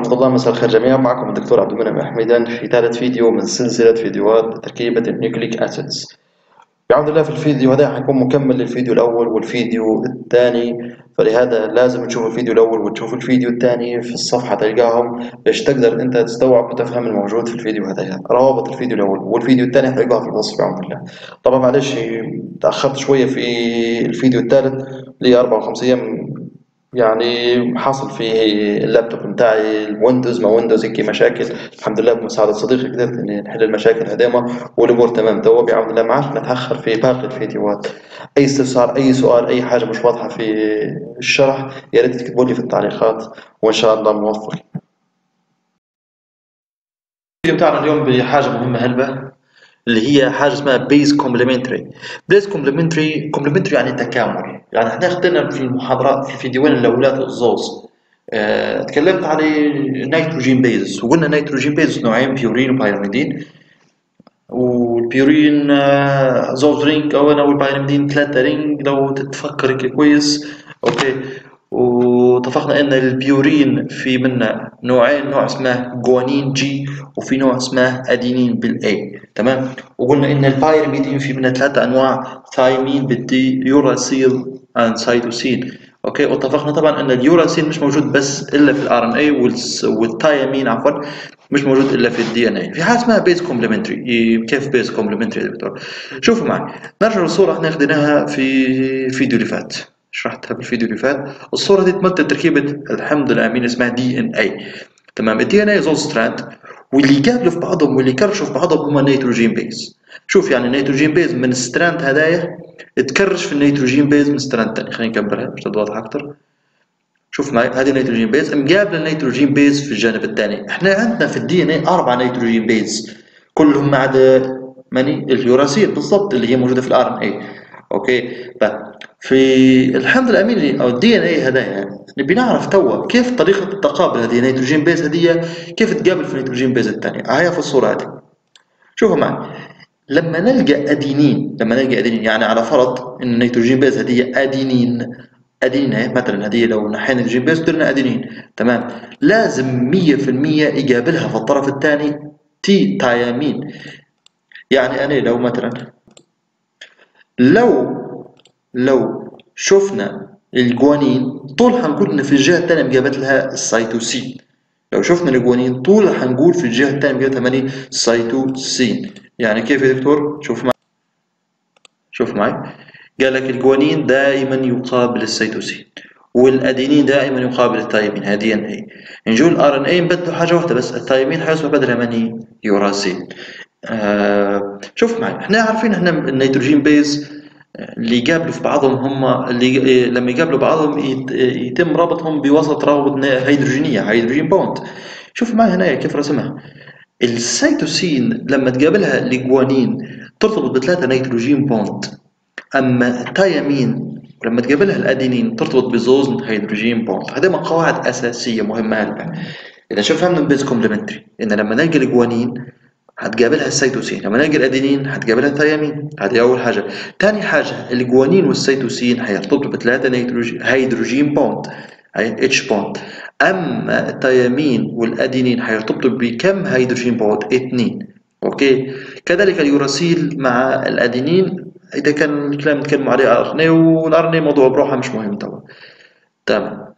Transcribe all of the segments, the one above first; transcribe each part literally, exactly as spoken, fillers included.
ورحمة الله. مساء الخير جميعا، معكم الدكتور عبد المنعم حميدان في ثالث فيديو من سلسلة فيديوهات تركيبة النيوكليك أسيدز. بحمد الله في الفيديو هذا حيكون مكمل للفيديو الأول والفيديو الثاني، فلهذا لازم تشوف الفيديو الأول وتشوف الفيديو الثاني في الصفحة تلقاهم باش تقدر أنت تستوعب وتفهم الموجود في الفيديو هذا. روابط الفيديو الأول والفيديو الثاني حتلقاها في الوصف بحمد الله. طبعا معلش تأخرت شوية في الفيديو الثالث لي أربعة وخمسة أيام، يعني حاصل في اللابتوب بتاعي الويندوز ما ويندوز هيك مشاكل. الحمد لله بمساعدة صديقي قدرت اني نحل المشاكل هذيما والامور تمام توا بحمد الله. معاش نتاخر في باقي الفيديوهات. اي استفسار اي سؤال اي حاجه مش واضحه في الشرح يا ريت تكتبوا لي في التعليقات وان شاء الله موفق. الفيديو بتاعنا اليوم بحاجه مهمه هلبة اللي هي حاجه اسمها بيز كومبلمنتري. بيز كومبلمنتري كومبلمنتري يعني تكامل. يعني احنا اخذنا في المحاضرات في الفيديوهين الاولات الزوز اه تكلمت عن نيتروجين بيز وقلنا نيتروجين بيز نوعين، بيورين وبيرميدين. والبيورين اه زوز رينج او انا والبيرميدين ثلاثه رينج لو تتفكر هيك كويس. اوكي، واتفقنا ان البيورين في منا نوعين، نوع اسمه جوانين جي وفي نوع اسمه ادينين بالاي. تمام. وقلنا ان البيرميدين في منها ثلاثه انواع، ثايمين بالدي، يوراسيل اند سيتوسين. اوكي، واتفقنا طبعا ان اليوراسيل مش موجود بس الا في الار ان اي، والثايمين عفوا مش موجود الا في الدي ان اي. في حاجه اسمها بيز كومبلمنتري. كيف بيز كومبلمنتري يا دكتور؟ شوفوا معي، نرجع للصوره احنا اخذناها في الفيديو اللي فات، شرحتها بالفيديو اللي فات. الصورة دي تمثل تركيبة الحمض الأمين اسمها دي إن إيه. تمام. الدي إن إيه زوز ستراند، واللي يقابلوا في بعضهم واللي يكرشوا في بعضهم هما النيتروجين بيز. شوف يعني النيتروجين بيز من الستراند هدايا تكرش في النيتروجين بيز من ستراند تاني. خليني نكبرها باش توضح أكتر. شوف معي، هذه النيتروجين بيز مقابلة النيتروجين بيز في الجانب الثاني. احنا عندنا في الدي إن إيه أربعة نيتروجين بيز كلهم ما عدا ماني اليوراسيل بالضبط اللي هي موجودة في الار ان اي. اوكي، في الحمض الاميني او الدي ان اي هذايا نبي نعرف توا كيف طريقه التقابل هذه النيتروجين بيز هذه كيف تقابل في النيتروجين بيز الثانيه. هاي في الصوره هذه شوفوا معي، لما نلقى ادينين لما نلقى ادينين يعني على فرض ان النيتروجين بيز هذه ادينين ادينين مثلا، هذه لو نحينا النيتروجين بيز درنا ادينين. تمام. لازم مية في المية يقابلها في الطرف الثاني تي تايامين. يعني انا لو مثلا لو لو شفنا الجوانين طول حنقول ان في الجهه الثانيه مقابلت لها السيتوسين. لو شفنا الجوانين طول حنقول في الجهه الثانيه مقابلت لها ماني السيتوسين. يعني كيف يا دكتور؟ شوف معي شوف معي قال لك الجوانين دائما يقابل السيتوسين والادينين دائما يقابل الثايمين. هذه دي ان اي. نجول الار ان اي نبدلوا حاجه واحده بس، الثايمين حيصبح بدلها ماني يوراسيل. آه شوف معي، احنا عارفين احنا النيتروجين بيز اللي يقابلوا في بعضهم هم اللي لما يقابلوا بعضهم يتم ربطهم بوسط روابط هيدروجينيه، هيدروجين بوند. شوف معي هنا كيف رسمها. السيتوسين لما تقابلها الجوانين ترتبط بثلاثه نيتروجين بوند، اما الثايمين لما تقابلها الادينين ترتبط بزوز هيدروجين بوند. هذه قواعد اساسيه مهمه هلبا. اذا شوف فهمنا البيز كومبلمنتري ان لما نلقى الجوانين هتقابلها السيتوسين، لما نلقى الادينين هتقابلها الثيامين. هذه اول حاجه. ثاني حاجه الجوانين والسيتوسين هيرتبطوا بثلاثه نيتروجين هيدروجين بوند، هي اتش بوند. اما الثيامين والادينين هيرتبطوا بكم هيدروجين بوند؟ اثنين. اوكي، كذلك اليوراسيل مع الادينين اذا كان الكلام نتكلم عليه ار ان اي، والار ان اي موضوع بروحه مش مهم تمام. تمام.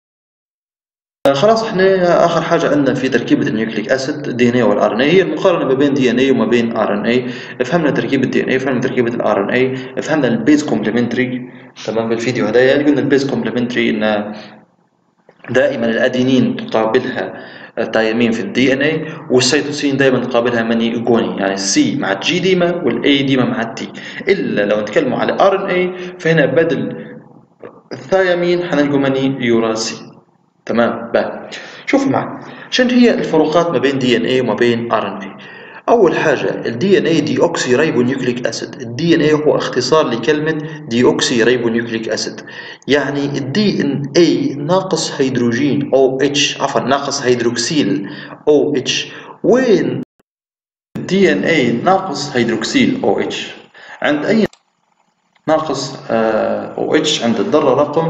خلاص احنا اخر حاجه عندنا في تركيبه النيوكليك اسيد دي ان اي والار ان اي هي المقارنه ما بين دي ان اي وما بين ار ان اي. فهمنا تركيبه الدي ان اي، فهمنا تركيبه الار ان اي، فهمنا البيز كومبلمنتري. تمام. بالفيديو هذا يعني قلنا البيز كومبلمنتري ان دائما الادينين تقابلها الثايمين في الدي ان اي، والسيتوسين دائما تقابلها ماني جوانين، يعني السي مع الجي ديما والاي ديما مع التي. الا لو نتكلموا على ار ان اي فهنا بدل الثايمين حنلقوا ماني يوراسي. تمام. بقى شوف معي عشان هي الفروقات ما بين دي ان اي وما بين ار ان اي. اول حاجه الدي ان اي دي اوكسي ريبو نيوكليك اسيد. الدي ان اي هو اختصار لكلمه دي اوكسي ريبو نيوكليك اسيد. يعني الدي ان اي ناقص هيدروجين او اتش، عفوا ناقص هيدروكسيل او اتش، وين الدي ان اي ناقص هيدروكسيل او اتش عند اي ناقص او اتش عند الذره رقم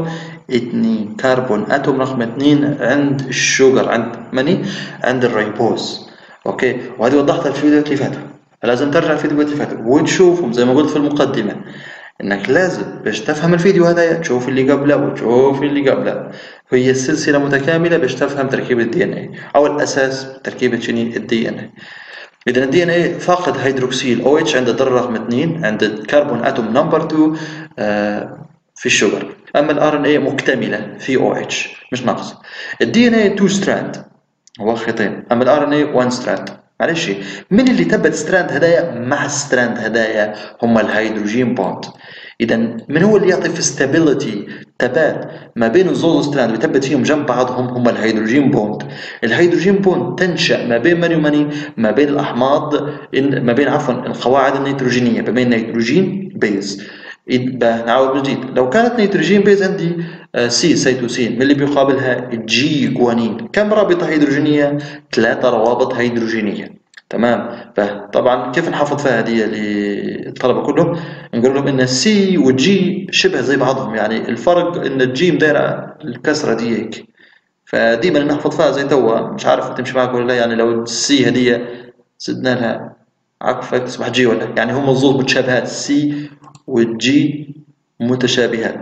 اثنين، كربون اتوم رقم اثنين عند الشوجر، عند مني عند الريبوز. اوكي، وهذه وضحتها في الفيديوهات اللي فاتوا، لازم ترجع الفيديوهات اللي فاتوا وتشوفهم زي ما قلت في المقدمة، انك لازم باش تفهم الفيديو هذايا تشوف اللي قبله وتشوف اللي قبله، هي السلسلة متكاملة باش تفهم تركيبة الدي ان اي او الاساس تركيبة شنو الدي ان اي. اذا الدي ان اي فاقد هيدروكسيل او اتش عند الذرة رقم اثنين، عند الكربون اتوم نمبر اثنين آه في الشوجر، اما الار ان اي مكتملة في او اتش مش ناقص. الدي ان اي اثنين ستراند هو خيطين، اما الار ان اي واحد ستراند. معلش من اللي تبت ستراند هدايا مع ستراند هدايا؟ هما الهيدروجين بوند. اذا من هو اللي يعطي في ستابيليتي ثبات ما بين الزوز ستراند بيثبت فيهم جنب بعضهم؟ هما الهيدروجين بوند. الهيدروجين بوند تنشا ما بين ماني وماني، ما بين الاحماض، ما بين عفوا القواعد النيتروجينيه، ما بين نيتروجين بيز. نعاود من جديد، لو كانت نيتروجين بيز عندي سي سيتوسين، من اللي بيقابلها جي جوانين، كم رابطه هيدروجينيه؟ ثلاثه روابط هيدروجينيه. تمام. فطبعا كيف نحافظ فيها هذه للطلبه كلهم؟ نقول لهم ان السي والجي شبه زي بعضهم، يعني الفرق ان الجي مدايره الكسره دي هيك، فديما نحفظ فيها زي توا. مش عارف تمشي معك ولا لا، يعني لو السي هديه زدنا لها عكفة تصبح جي، ولا يعني هم الزوز متشابهات، السي والجي متشابهات.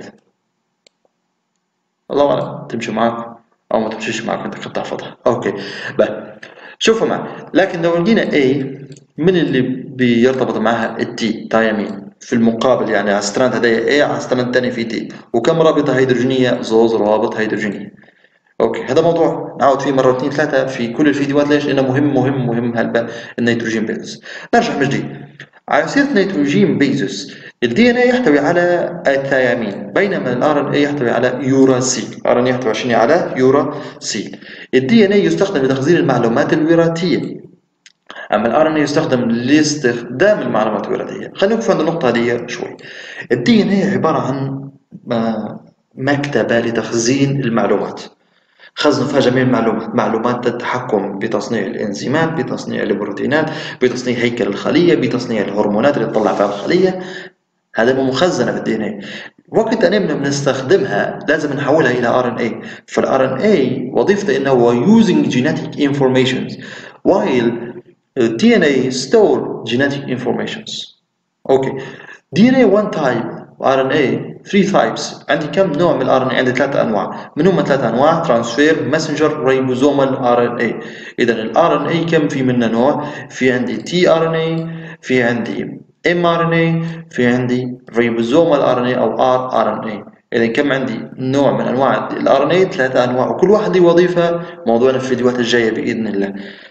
الله اعلم تمشي معك او ما تمشيش معك، انت كنت تحفظها. اوكي بقى شوفوا معي، لكن لو لقينا A من اللي بيرتبط معها التي تايمين في المقابل، يعني على الستراند هدايا A على الستراند الثاني في تي، وكم رابطة هيدروجينية؟ زوز روابط هيدروجينية. اوكي، هذا موضوع نعود فيه مرة اثنين ثلاثة في كل الفيديوهات. ليش؟ لأنه مهم مهم مهم هلبا النيتروجين بيزس. نرجع من جديد على سيرة نيتروجين بيزس. الدي ان اي يحتوي على الثيامين، بينما الار ان اي يحتوي على يوراسيل. الار ان اي يحتوي شنو؟ على يوراسيل. الدي ان اي يستخدم لتخزين المعلومات الوراثية، اما الار ان اي يستخدم لاستخدام المعلومات الوراثية. خلينا نوقف عند النقطة هذه شوي. الدي ان اي عبارة عن مكتبة لتخزين المعلومات، خزنوا فيها جميع المعلومات، معلومات التحكم بتصنيع الانزيمات، بتصنيع البروتينات، بتصنيع هيكل الخلية، بتصنيع الهرمونات اللي تطلع فيها الخلية. هذا مخزنة بالدي ان اي. وقت أننا بنستخدمها لازم نحولها إلى ار ان اي. فالار ان اي وظيفته إنه هو using genetic informations while دي ان اي store genetic informations. أوكي، دي ان اي one type ار ان اي three types. عندي كم نوع من الار ان اي؟ عندي ثلاثة أنواع. من هم ثلاثة أنواع؟ ترانسفير، ماسنجر، ريبوزومال ار ان اي. إذا الار ان اي كم في منه نوع؟ في عندي تي ار ان اي، في عندي ام ار ان اي، في عندي ريبوزومال ار ان اي او ار ار ان اي. اذا كم عندي نوع من انواع الار ان اي؟ ثلاثه انواع، وكل واحد له وظيفه. موضوعنا في الفيديوهات الجايه باذن الله.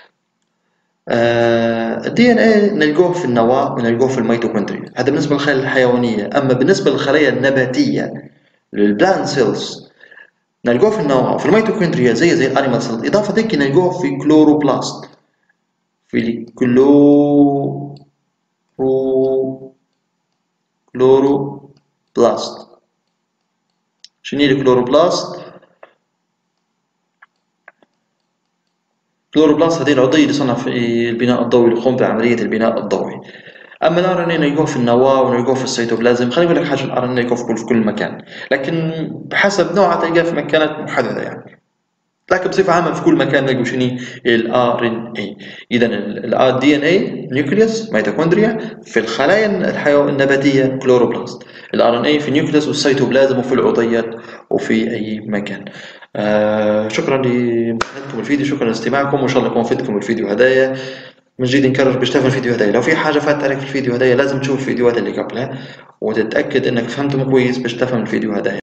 الدي ان اي نلقوه في النواه ونلقوه في الميتوكوندريا، هذا بالنسبه للخلايا الحيوانيه. اما بالنسبه للخلايا النباتيه للبلانت سيلز نلقوه في النواه وفي الميتوكوندريا زي زي الانيمال سيلز. اضافه ذيك نلقوه في كلوروبلاست، في الكلو كلوروبلاست. شنو هي الكلوروبلاست؟ الكلوروبلاست هذه العضية اللي تصنع في البناء الضوئي، اللي يقوم بعملية البناء الضوئي. اما الار ان اي نلقوه في النواه ونلقوه في السيتوبلازم. خليني اقول لك حاجه، الار ان اي يلقوه في كل في كل مكان، لكن بحسب نوعه تلقاه في مكانات محدده يعني. لكن بصفة عامة في كل مكان نلقوا شنو؟ ال ار ان اي. إذا ال دي ان اي نيوكليوس ميتوكوندريا، في الخلايا الحيوانية النباتية كلوروبلاست. ال ار ان اي في النيوكليوس والسيتوبلازم وفي العضيات وفي أي مكان. آه شكرا لمشاهدتكم الفيديو، شكرا لاستماعكم، وإن شاء الله يكون فدكم الفيديو هدايا. من جديد نكرر باش تفهم الفيديو هدايا. لو في حاجة فاتت عليك في الفيديو هدايا لازم تشوف الفيديوهات اللي قبلها وتتأكد إنك فهمتهم كويس باش تفهم الفيديو هدايا.